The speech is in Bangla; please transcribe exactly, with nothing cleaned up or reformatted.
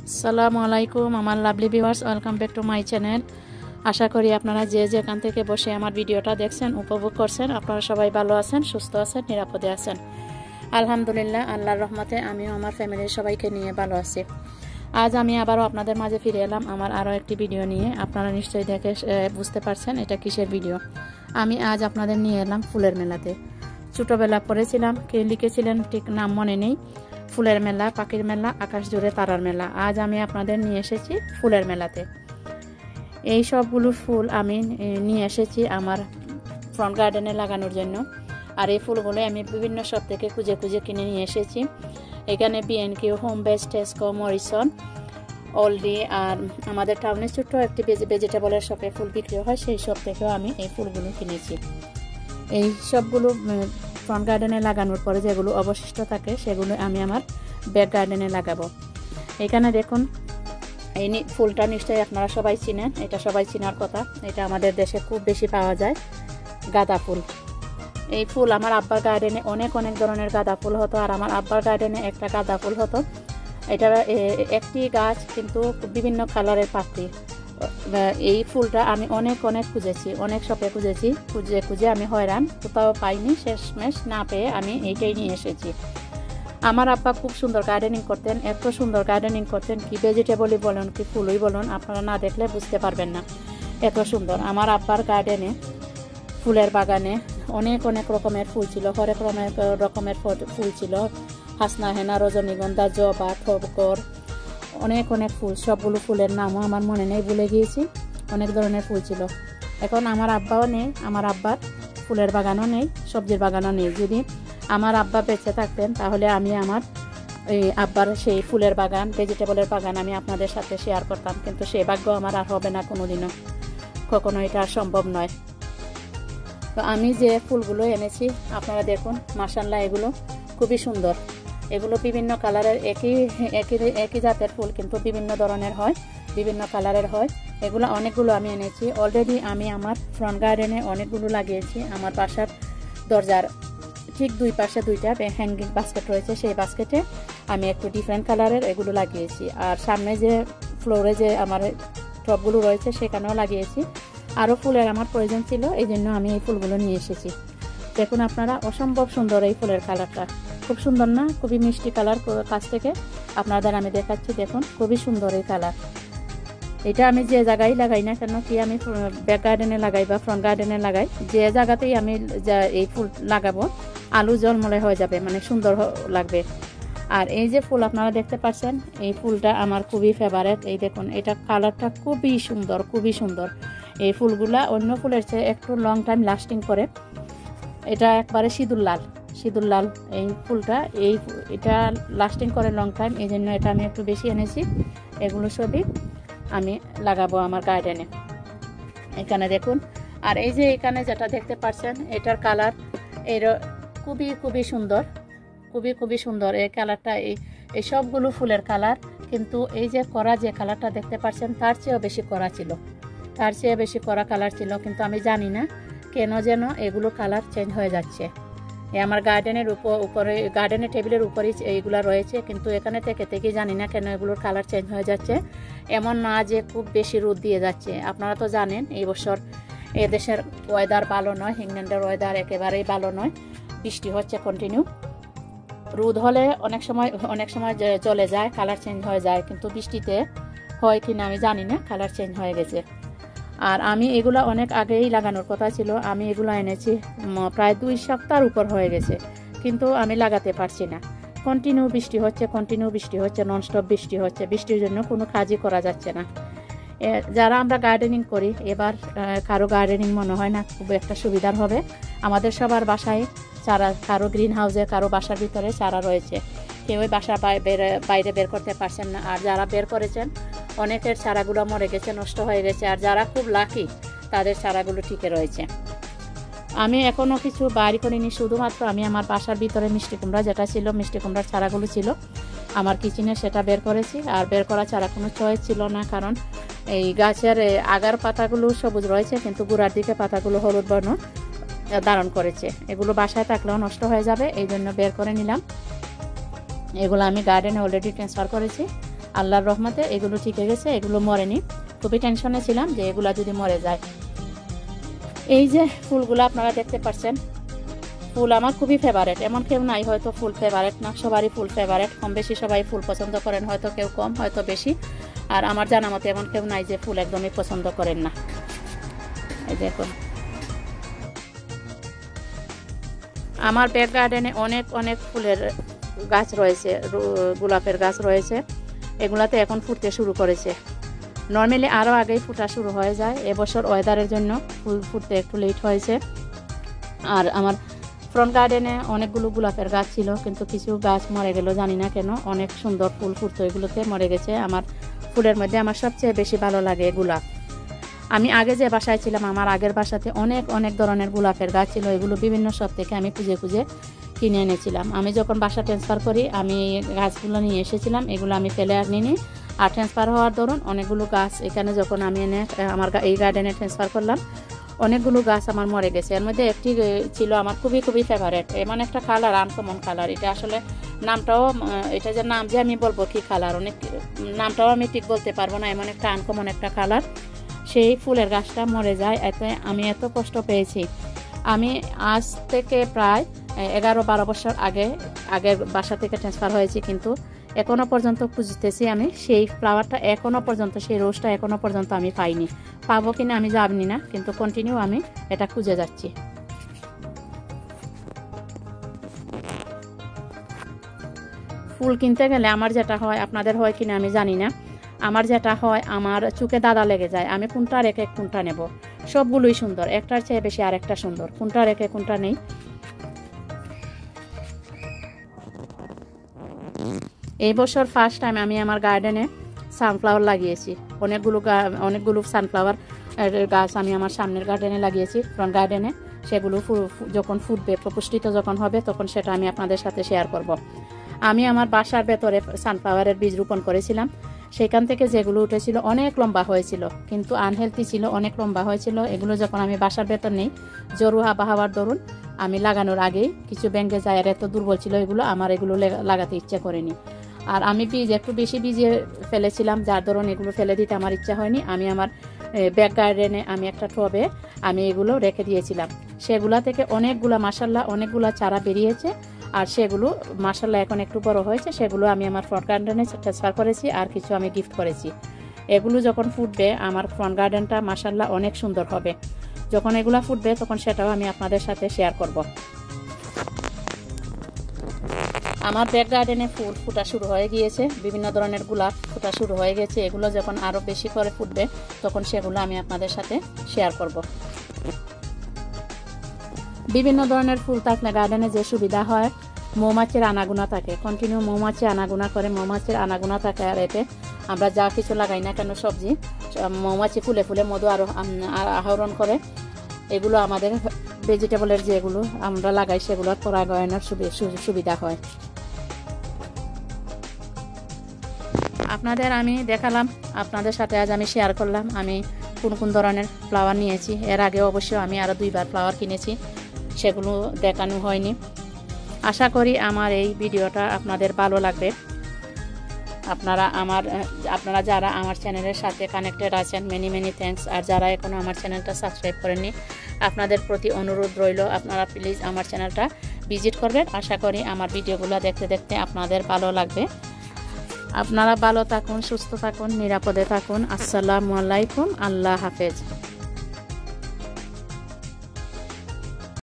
আসসালামু আলাইকুম আমার lovely viewers, welcome back to my channel. আশা করি আপনারা যে যেখান থেকে বসে আমার ভিডিওটা দেখছেন, উপভোগ করছেন, আপনারা সবাই ভালো আছেন, সুস্থ আছেন, নিরাপদে আছেন। আলহামদুলিল্লাহ, আল্লাহর রহমতে আমিও আমার ফ্যামিলির সবাইকে নিয়ে ভালো আছি। আজ আমি আবারও আপনাদের মাঝে ফিরে এলাম আমার আরও একটি ভিডিও নিয়ে। আপনারা নিশ্চয়ই দেখে বুঝতে পারছেন এটা কিসের ভিডিও। আমি আজ আপনাদের নিয়ে এলাম ফুলের মেলাতে। ছোটোবেলা পড়েছিলাম, কে লিখেছিলেন ঠিক নাম মনে নেই। ফুলের মেলা, পাখির মেলা, আকাশ জুড়ে তারার মেলা। আজ আমি আপনাদের নিয়ে এসেছি ফুলের মেলাতে। এই সবগুলো ফুল আমি নিয়ে এসেছি আমার ফ্রন্ট গার্ডেনে লাগানোর জন্য। আর এই ফুলগুলো আমি বিভিন্ন শপ থেকে খুঁজে খুঁজে কিনে নিয়ে এসেছি। এখানে BNQ, Homebase, Tesco, Morrison, Aldi আর আমাদের টাউনের ছোট্ট একটি ভেজিটেবলের শপে ফুল বিক্রি হয়, সেই শপ থেকেও আমি এই ফুলগুলো কিনেছি। এই সবগুলো ফ্রন্ট গার্ডেনে লাগানোর পরে যেগুলো অবশিষ্ট থাকে সেগুলো আমি আমার ব্যাক গার্ডেনে লাগাবো। এখানে দেখুন, এই ফুলটা নিশ্চয়ই আপনারা সবাই চিনেন, এটা সবাই চিনার কথা। এটা আমাদের দেশে খুব বেশি পাওয়া যায়, গাঁদা ফুল। এই ফুল আমার আব্বার গার্ডেনে অনেক অনেক ধরনের গাঁদা ফুল হতো, আর আমার আব্বার গার্ডেনে একটা গাঁদা ফুল হতো। এটা একটি গাছ কিন্তু বিভিন্ন কালারের পাপড়ি। এই ফুলটা আমি অনেক অনেক খুঁজেছি, অনেক শপে খুঁজেছি, খুঁজে খুঁজে আমি হয়রান, কোথাও পাইনি। শেষমেশ না পেয়ে আমি এইটাই নিয়ে এসেছি। আমার আব্বা খুব সুন্দর গার্ডেনিং করতেন, এত সুন্দর গার্ডেনিং করতেন, কি ভেজিটেবলই বলুন কি ফুলই বলুন, আপনারা না দেখলে বুঝতে পারবেন না, এত সুন্দর। আমার আব্বার গার্ডেনে, ফুলের বাগানে অনেক অনেক রকমের ফুল ছিল, হরেক রকমের ফুল ছিল। হাসনা, হেনা, রজনীগন্ধা, জবা, ঠবকর, অনেক অনেক ফুল। সবগুলো ফুলের নামও আমার মনে নেই, ভুলে গিয়েছি। অনেক ধরনের ফুল ছিল। এখন আমার আব্বাও নেই, আমার আব্বার ফুলের বাগানও নেই, সবজির বাগানও নেই। যদি আমার আব্বা বেঁচে থাকতেন তাহলে আমি আমার এই আব্বার সেই ফুলের বাগান, ভেজিটেবলের বাগান আমি আপনাদের সাথে শেয়ার করতাম, কিন্তু সেই ভাগ্য আমার আর হবে না কোনোদিনও, কখনো এটা আর সম্ভব নয়। তো আমি যে ফুলগুলো এনেছি আপনারা দেখুন, মাশাআল্লাহ এগুলো খুবই সুন্দর। এগুলো বিভিন্ন কালারের, একই একই একই জাতের ফুল কিন্তু বিভিন্ন ধরনের হয়, বিভিন্ন কালারের হয়। এগুলো অনেকগুলো আমি এনেছি অলরেডি। আমি আমার ফ্রন্ট গার্ডেনে অনেকগুলো লাগিয়েছি। আমার বাসার দরজার ঠিক দুই পাশে দুইটা হ্যাঙ্গিং বাস্কেট রয়েছে, সেই বাস্কেটে আমি একটু ডিফারেন্ট কালারের এগুলো লাগিয়েছি। আর সামনে যে ফ্লোরে যে আমার টবগুলো রয়েছে সেখানেও লাগিয়েছি। আরও ফুলের আমার প্রয়োজন ছিল, এই জন্য আমি এই ফুলগুলো নিয়ে এসেছি। দেখুন আপনারা, অসম্ভব সুন্দর এই ফুলের কালারটা, খুব সুন্দর না? খুবই মিষ্টি কালার। কাছ থেকে আপনাদের আমি দেখাচ্ছি, দেখুন খুবই সুন্দর এই কালার। এটা আমি যে জায়গায় লাগাই না কেন, কি আমি ব্যাক গার্ডেনে লাগাই বা ফ্রন্ট গার্ডেনে লাগাই, যে জায়গাতেই আমি এই ফুল লাগাবো আলু জলমলে হয়ে যাবে, মানে সুন্দর লাগবে। আর এই যে ফুল আপনারা দেখতে পাচ্ছেন, এই ফুলটা আমার খুবই ফেভারেট। এই দেখুন, এটা কালারটা খুবই সুন্দর, খুবই সুন্দর। এই ফুলগুলা অন্য ফুলের চেয়ে একটু লং টাইম লাস্টিং করে। এটা একবারে সিঁদুর লাল, সিঁদুর লাল এই ফুলটা, এই এটা লাস্টিং করে লং টাইম, এই জন্য এটা আমি একটু বেশি এনেছি। এগুলো সবই আমি লাগাবো আমার গার্ডেনে। এখানে দেখুন, আর এই যে এখানে যেটা দেখতে পাচ্ছেন, এটার কালার এর খুবই খুবই সুন্দর, খুবই খুবই সুন্দর এই কালারটা। এই এই সবগুলো ফুলের কালার, কিন্তু এই যে করা যে কালারটা দেখতে পাচ্ছেন তার চেয়েও বেশি করা ছিল, তার চেয়ে বেশি করা কালার ছিল। কিন্তু আমি জানি না কেন যেন এগুলো কালার চেঞ্জ হয়ে যাচ্ছে। আমার গার্ডেনের উপর উপরে গার্ডেনের টেবিলের উপরেই এইগুলো রয়েছে, কিন্তু এখানে থেকে থেকে জানি না কেন এগুলোর কালার চেঞ্জ হয়ে যাচ্ছে। এমন না যে খুব বেশি রোদ দিয়ে যাচ্ছে, আপনারা তো জানেন এই বছর এদেশের ওয়েদার ভালো নয়, ইংল্যান্ডের ওয়েদার একেবারেই ভালো নয়। বৃষ্টি হচ্ছে কন্টিনিউ, রোদ হলে অনেক সময় অনেক সময় চলে যায়, কালার চেঞ্জ হয়ে যায়, কিন্তু বৃষ্টিতে হয় কি না আমি জানি না, কালার চেঞ্জ হয়ে গেছে। আর আমি এগুলো অনেক আগেই লাগানোর কথা ছিল, আমি এগুলো এনেছি প্রায় দুই সপ্তাহের উপর হয়ে গেছে, কিন্তু আমি লাগাতে পারছি না। কন্টিনিউ বৃষ্টি হচ্ছে, কন্টিনিউ বৃষ্টি হচ্ছে, ননস্টপ বৃষ্টি হচ্ছে। বৃষ্টির জন্য কোনো কাজই করা যাচ্ছে না। যারা আমরা গার্ডেনিং করি, এবার কারো গার্ডেনিং মনে হয় না খুব একটা সুবিধার হবে। আমাদের সবার বাসায় চারা, কারো গ্রিন হাউসে, কারো বাসার ভিতরে চারা রয়েছে, কেউই বাসা বাইরে বের করতে পারছেন না। আর যারা বের করেছেন অনেকের চারাগুলো মরে গেছে, নষ্ট হয়ে গেছে। আর যারা খুব লাকি তাদের চারাগুলো টিকে রয়েছে। আমি এখনও কিছু বাইরে করিনি, শুধুমাত্র আমি আমার বাসার ভিতরে মিষ্টি কুমড়া যেটা ছিল, মিষ্টি কুমড়ার চারাগুলো ছিল আমার কিচেনে, সেটা বের করেছি। আর বের করা চারা কোনো চয়েস ছিল না, কারণ এই গাছের আগার পাতাগুলো সবুজ রয়েছে, কিন্তু গোড়ার দিকে পাতাগুলো হলুদ বর্ণ ধারণ করেছে। এগুলো বাসায় থাকলেও নষ্ট হয়ে যাবে, এই জন্য বের করে নিলাম। এগুলো আমি গার্ডেনে অলরেডি ট্রান্সফার করেছি। আল্লাহর রহমতে এগুলো ঠিকই গেছে, এগুলো মরেনি। খুবই টেনশনে ছিলাম যে এগুলা যদি মরে যায়। এই যে ফুলগুলো আপনারা দেখতে পাচ্ছেন, ফুল আমার খুবই ফেভারেট। এমন কেউ নাই হয়তো ফুল ফেভারেট না, সবারই ফুল ফেভারেট। কম বেশি সবাই ফুল পছন্দ করেন, হয়তো কেউ কম হয়তো বেশি। আর আমার জানা মতে এমন কেউ নাই যে ফুল একদমই পছন্দ করেন না। এই দেখুন, আমার ব্যাক গার্ডেনে অনেক অনেক ফুলের গাছ রয়েছে, গোলাপের গাছ রয়েছে। এগুলাতে এখন ফুটতে শুরু করেছে। নর্মালি আরও আগেই ফুটা শুরু হয়ে যায়, এবছর ওয়েদারের জন্য ফুল ফুটতে একটু লেট হয়েছে। আর আমার ফ্রন্ট গার্ডেনে অনেকগুলো গোলাপের গাছ ছিল, কিন্তু কিছু গাছ মরে গেল, জানি না কেন। অনেক সুন্দর ফুল ফুটতো, এগুলোতে মরে গেছে। আমার ফুলের মধ্যে আমার সবচেয়ে বেশি ভালো লাগে গোলাপ। আমি আগে যে বাসায় ছিলাম, আমার আগের বাসাতে অনেক অনেক ধরনের গোলাপের গাছ ছিল। এগুলো বিভিন্ন শপ থেকে আমি খুঁজে খুঁজে কিনে এনেছিলাম। আমি যখন বাসা ট্রান্সফার করি, আমি গাছগুলো নিয়ে এসেছিলাম, এগুলো আমি ফেলে আর নিই। আর ট্রান্সফার হওয়ার দরুন অনেকগুলো গাছ এখানে যখন আমি এনে আমার এই গার্ডেনে ট্রান্সফার করলাম, অনেকগুলো গাছ আমার মরে গেছে। এর মধ্যে একটি ছিল আমার খুবই খুবই ফেভারেট। এমন একটা কালার, আনকমন কালার। এটা আসলে নামটাও, এটা যে নাম যে আমি বলবো কি কালার, অনেক নামটাও আমি ঠিক বলতে পারবো না। এমন একটা আনকমন একটা কালার। সেই ফুলের গাছটা মরে যায়, এতে আমি এত কষ্ট পেয়েছি। আমি আজ থেকে প্রায় এগারো বারো বছর আগে আগের বাসা থেকে ট্রান্সফার হয়েছি, কিন্তু এখনও পর্যন্ত খুঁজতেছি আমি সেই ফ্লাওয়ারটা। এখনও পর্যন্ত সেই রোজটা এখনও পর্যন্ত আমি পাইনি। পাবো কিনা আমি জানি না, কিন্তু কন্টিনিউ আমি এটা খুঁজে যাচ্ছি। ফুল কিনতে গেলে আমার যেটা হয়, আপনাদের হয় কিনা আমি জানি না, আমার যেটা হয়, আমার চোখে দাদা লেগে যায়। আমি কোনটা রেখে কোনটা নেব। সবগুলোই সুন্দর, একটার চেয়ে বেশি আরেকটা সুন্দর, কোনটা রেখে কোনটা নেই। এই বছর ফার্স্ট টাইম আমি আমার গার্ডেনে সানফ্লাওয়ার লাগিয়েছি। অনেকগুলো অনেকগুলো সানফ্লাওয়ার গাছ আমি আমার সামনের গার্ডেনে লাগিয়েছি, ফ্রন্ট গার্ডেনে। সেগুলো যখন ফুটবে, প্রপুষ্টিত যখন হবে, তখন সেটা আমি আপনাদের সাথে শেয়ার করব। আমি আমার বাসার ভেতরে সানফ্লাওয়ারের বীজ রোপণ করেছিলাম। সেখান থেকে যেগুলো উঠেছিল অনেক লম্বা হয়েছিল, কিন্তু আনহেলথি ছিল, অনেক লম্বা হয়েছিল। এগুলো যখন আমি বাসার ভেতর নেই, জরু আবহাওয়ার দরুন আমি লাগানোর আগেই কিছু ব্যাঙ্গে যায়, আর এত দুর্বল ছিল এগুলো, আমার এগুলো লাগাতে ইচ্ছা করেনি। আর আমি বীজ একটু বেশি বীজে ফেলেছিলাম, যার ধরুন এগুলো ফেলে দিতে আমার ইচ্ছা হয়নি। আমি আমার ব্যাক গার্ডেনে আমি একটা টবে আমি এগুলো রেখে দিয়েছিলাম। সেগুলা থেকে অনেকগুলা মাশাল্লাহ অনেকগুলা চারা বেরিয়েছে। আর সেগুলো মাশাল্লাহ এখন একটু বড় হয়েছে। সেগুলো আমি আমার ফ্রন্ট গার্ডেনে ট্রান্সফার করেছি, আর কিছু আমি গিফট করেছি। এগুলো যখন ফুটবে, আমার ফ্রন্ট গার্ডেনটা মাশাল্লাহ অনেক সুন্দর হবে। যখন এগুলো ফুটবে, তখন সেটাও আমি আপনাদের সাথে শেয়ার করব। আমার ব্যাক গার্ডেনে ফুল ফুটা শুরু হয়ে গিয়েছে, বিভিন্ন ধরনের গোলাপ ফুটা শুরু হয়ে গেছে। এগুলো যখন আরও বেশি করে ফুটবে, তখন সেগুলো আমি আপনাদের সাথে শেয়ার করব। বিভিন্ন ধরনের ফুল থাকলে গার্ডেনে যে সুবিধা হয়, মৌমাছির আনাগোনা থাকে, কন্টিনিউ মৌমাছি আনাগোনা করে, মৌমাছির আনাগোনা থাকে। আর এতে আমরা যা কিছু লাগাই না কেন সবজি, মৌমাছি ফুলে ফুলে মধু আরো আহরণ করে। এগুলো আমাদের ভেজিটেবলের যেগুলো আমরা লাগাই, সেগুলো পরাগায়নের সুবিধা হয়। আপনাদের আমি দেখালাম, আপনাদের সাথে আজ আমি শেয়ার করলাম আমি কোন কোন ধরনের ফ্লাওয়ার নিয়েছি। এর আগে অবশ্যই আমি আরও দুইবার ফ্লাওয়ার কিনেছি, সেগুলো দেখানো হয়নি। আশা করি আমার এই ভিডিওটা আপনাদের ভালো লাগবে। আপনারা আমার আপনারা যারা আমার চ্যানেলের সাথে কানেক্টেড আছেন, মেনি মেনি থ্যাঙ্কস। আর যারা এখনও আমার চ্যানেলটা সাবস্ক্রাইব করেননি, আপনাদের প্রতি অনুরোধ রইল, আপনারা প্লিজ আমার চ্যানেলটা ভিজিট করবেন। আশা করি আমার ভিডিওগুলো দেখতে দেখতে আপনাদের ভালো লাগবে। আপনারা ভালো থাকুন, সুস্থ থাকুন, নিরাপদে থাকুন। আসসালামু আলাইকুম, আল্লাহ হাফেজ।